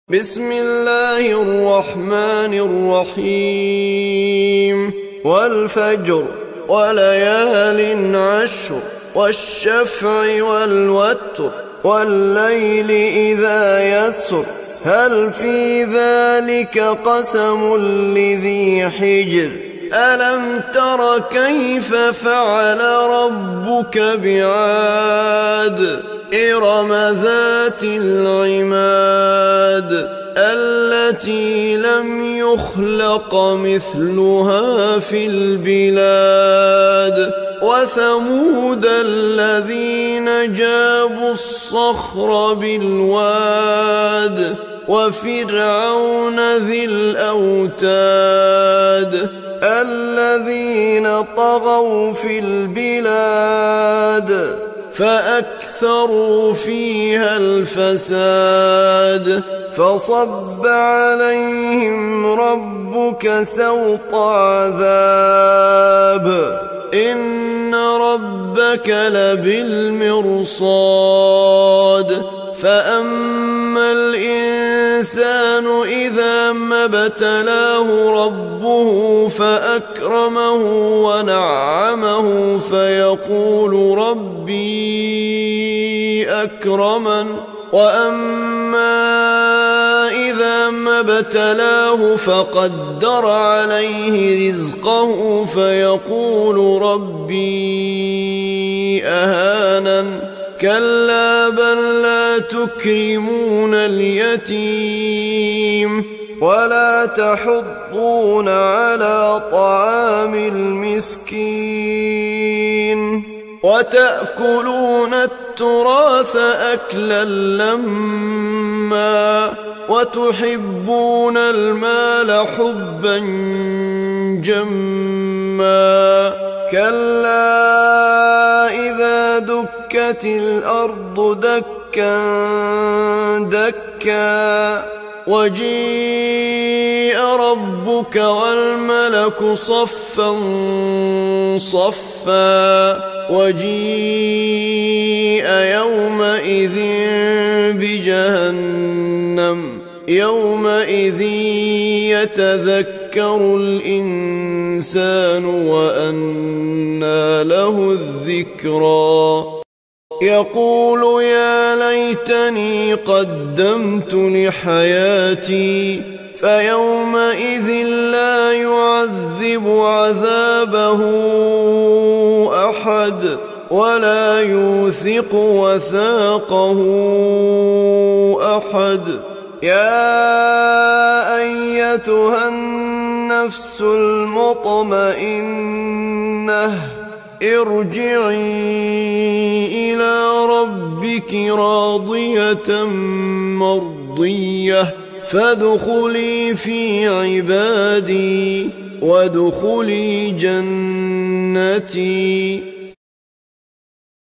بسم الله الرحمن الرحيم والفجر وليال عشر والشفع والوتر والليل إذا يسر هل في ذلك قسم لذي حجر ألم تر كيف فعل ربك بعاد إرم ذات العماد التي لم يخلق مثلها في البلاد وثمود الذين جابوا الصخر بالواد وفرعون ذي الأوتاد الذين طغوا في البلاد فأكثروا فيها الفساد فصب عليهم ربك سوط عذاب إن ربك لبالمرصاد فأما الإنسان إذا ما ابتلاه ربه فأكرمه ونعمه فيقول ربي أكرمن وأما إذا ما ابتلاه فقدر عليه رزقه فيقول ربي أهانن كلا بل لا تكرمون اليتيم ولا تحضون على طعام المسكين وتأكلون التراث أكلا لما وتحبون المال حبا جما كلا إذا دكت الأرض دكا دكا وجيء ربك والملك صفا صفا وجيء يومئذ بجهنم يومئذ يتذكر الإنسان وأنى له الذكرى يقول يا ليتني قدمت لحياتي فيومئذ لا يعذب عذابه أحد ولا يوثق وثاقه أحد يا أيتها النفس المطمئنة ارجعي إلى ربك راضية مرضية فادخلي في عبادي وادخلي جنتي